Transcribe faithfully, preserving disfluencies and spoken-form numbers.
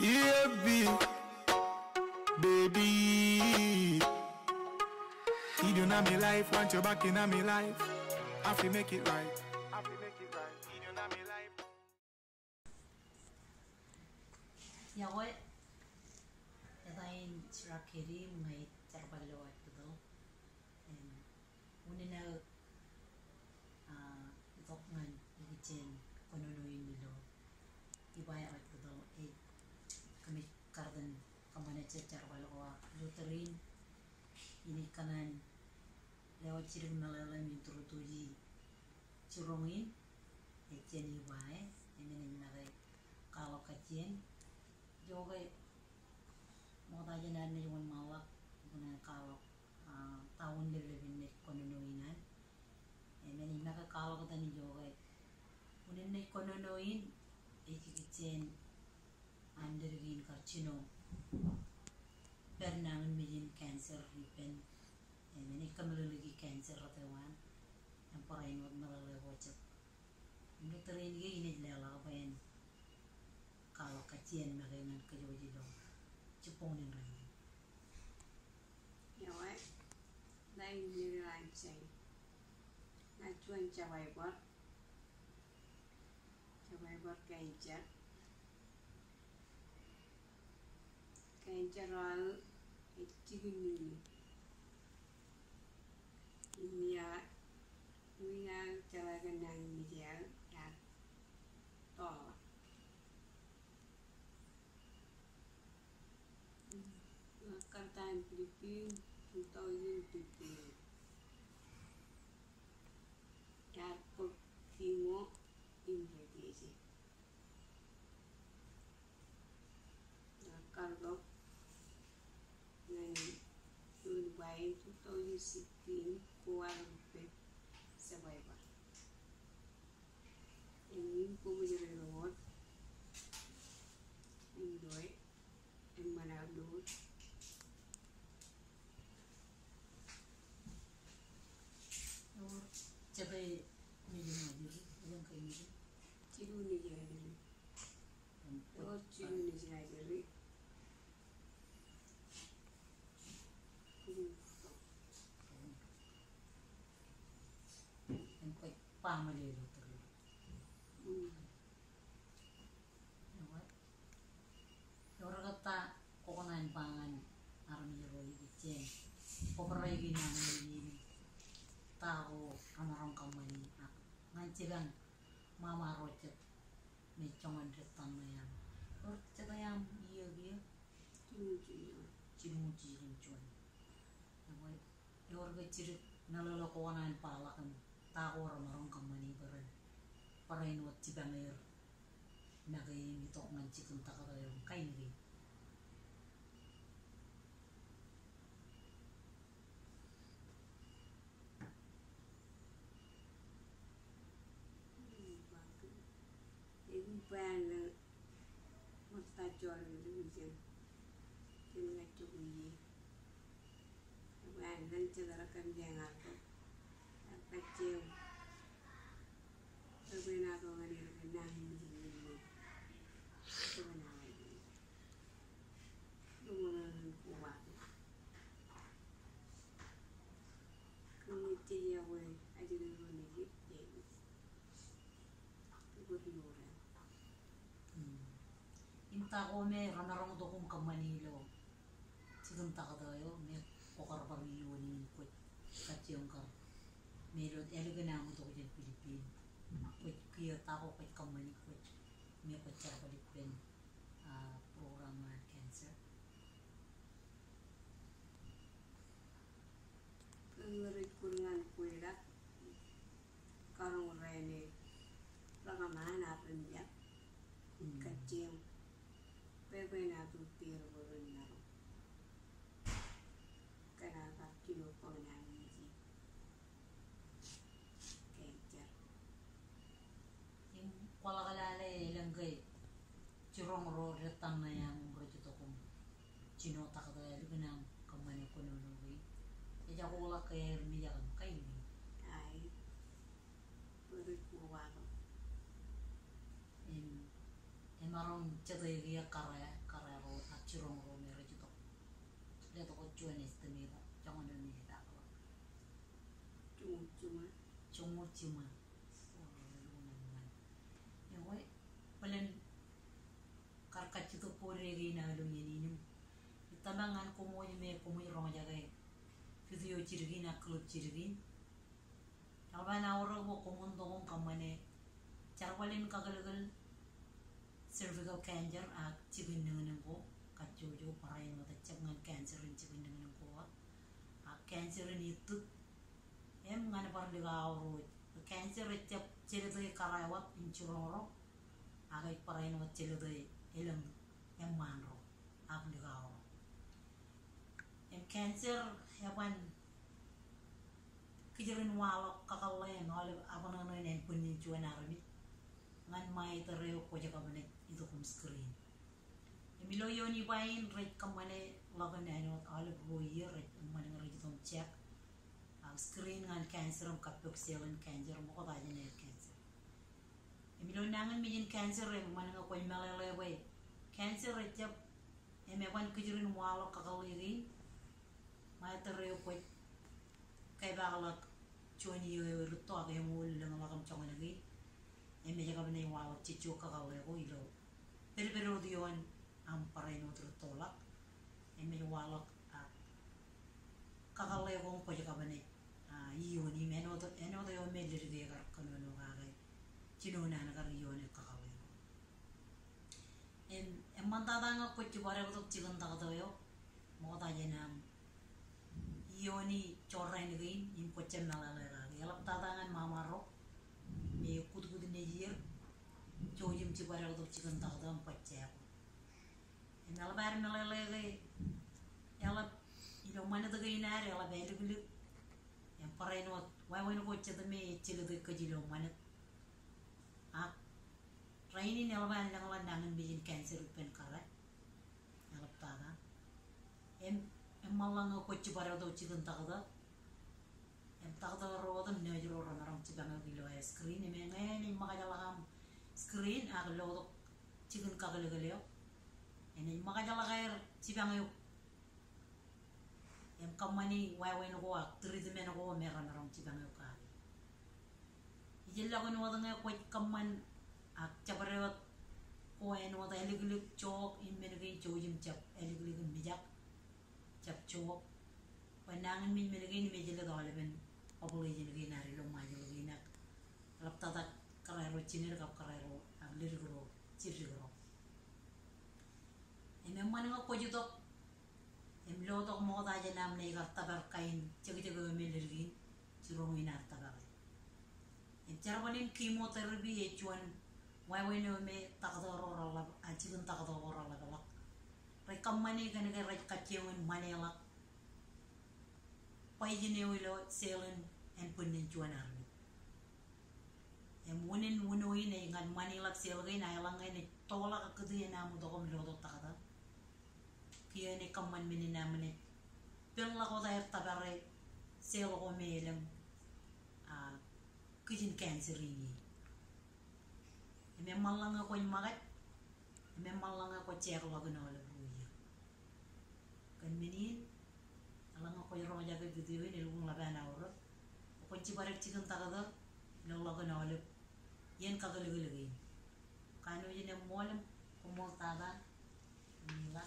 Baby, baby, you do not me life, want you back in me life. I feel make it right. I feel make it right. You do not me life. Ya woi, yatain serakiri mengai terbalo itu, dan unina itu ngan ijen kononoin dulu, Ebeye itu eh kami karden kamane cecar balo wa luterin ini kanan lewat cirim nalalan minturutuji curungin ijen Ebeye ini nagai kalau kacien juga mau tanya dan jangan malak guna kalau tahun lebih nih kononoinan ini nak kalau kita nih juga unen nih kononoin ikicen andergin karcino pernah menjadi cancer ripen ini kembali lagi cancer ratawan yang perain waktu melalui wajib ini terini ini adalah apa yang kalau kacian bagaimana kerja dong cepung yang lain ya weh lain diri lanceng ngacuan cabai bor cabai bor kencer kencer lalu itu gini ini ya ini ya cara kenang dia ya tol Kartan Filipin two thousand fifteen Airport Kimo Indonesia Cargo Nani Dubai two thousand sixteen Kuala Lumpur Survivor Ini kemudian road Indoi Manado और जब मेरी माजी yang kayak gitu cilu nih jadi oh cilu nih jadi yang kayak pamali itu terus orang kata kokonan pangan aram jero ijen pokorai gini ini tahu orang kamani ngancilan mama rocet mecongan retan yang rocet yang iya dia cimuci cimuci cimucuan yang orang kecil nalolo kokonan palakan tahu orang kamani beren parain wat cibanger nagai itu ngancik entah kata yang kain gitu Ibu pan mata jual itu macam dengan cuci, pan dan cederakan jangan tu, kecil, berbeda dengan yang benar ini, berbeda lagi, dengan kuat, kemudian dia boleh ajar dengan ini, jadi, berbeda. Inta ko me ranarong to kung kamanilo sigun ta kadayo me kokar pamilo ni kwet katyong ka melod elo gana mo to ko Pilipin kwet kiyo ta ko kwet kamani kwet me kwet cha Pilipin program cancer Ngeri kuringan kuirat karang rene ragaman apin ya kecil pepe na tutir burin naro karena kilo pengenang ini kencer yung wala kalale langgay curong ro retan na yang berjuto kong cinota kadayo gana kamani ko nunuwi ija ko wala kaya miya kan kayo ay burin kuwaro em emarong cetai dia karya churong ro me re jito le to ko chuan estimate chong na ni ta ko chung chung chong mo chima so lu na man e wai palen karkat jito pore ri na lu ni ni tamangan ko mo me ko mo ro ja ga video chirgi na club chirgi abana oro bo ko mon do on kamane charwalin kagalgal cervical cancer a chibin nang ko ka jojo parai no ta changan cancer in chibin nang ko a cancer ni tu em ngana par de ga oro cancer chep chirde karawa inchuroro aga parai no chirde elam em manro ab de ga oro em cancer hewan kijirin walok kakale ngol abana no nen punin chuan arami ngan mai tereo ko jaga bane itu kum screen emilo yoni bain red kamane lagan ano alib roye red man ngari tom check ang screen ngan cancer um kapok selen cancer mo ko daje ne cancer emilo nangan mijin cancer em man nga ko melele way cancer rejap em ewan kijirin walok kakale ri mai tereo ko kay bagalak chuan yo ruto ag mo lang lakam chong nagi em me jaga bane walok chicho kakale ko ilo pero pero dion am parai no tolak em me walok a kakale ko ko jaga bane a iyo ni me no to eno to yo me lir de gar kono no ga ga chino na na gar yo ne kakale em em manda danga ko chi bare ko chigan da do yo mo da jenam yoni chorai ni gain in ko chenna la la la yalap tadangan mamaro me kud kud ne yer chojim ci bare do ci kan tax dam pacce ko en ala bar me la la ga yalap ilo mana da gain are yala be lu en pare no way way no ko ci da me ci le ko jilo mana a raini ne ala ban la la nangan bi cancer pen kala yalap tada em em malanga ko ci bare do ci kan tax da em tax da ro da ne jiro ro na ram ci banga bi lo screen me ngani maka jala ham screen ak lo do ci kan ka gale gale yo en maka jala gair ci banga yo em kamani way way no ko ak tri de me no ko me ram ram ci banga yo ka yilla ko no da nga ko kaman ak ci bare ko en wada eligli chok in me ngi chojim chap eligli mi jak chap chok panangan min men gini meje le dole ben obole jini gina ri lo ma jini gina lap tata karero chinir kap karero ab lir gro chiri gro em man nga ko jito em lo to mo da je nam ne ga tabar kain chigi chigi me lir gin chiro mi na tabar em charbalin chemotherapy e chuan wai wai no me takdoro ro la a chigun takdoro ro la la re kamani kan ga re kacheun manela pai jine wilo selen en punin chuan armi em wonen wono ine ngan manila sel ga ina lang ine tola ka kudu na mu do kom lo do takada kiye ne kamman mini na mane pel la ko da er tabare sel ko melem a kijin cancer ni em malanga ko magat em malanga ko cher la gno la buya kan mini alanga ko yoro jaga video ni lu la bana woro ko ci barek ci kan tagada lo la gno le yen ka gele gele kanu yene molem ko mo tada ni la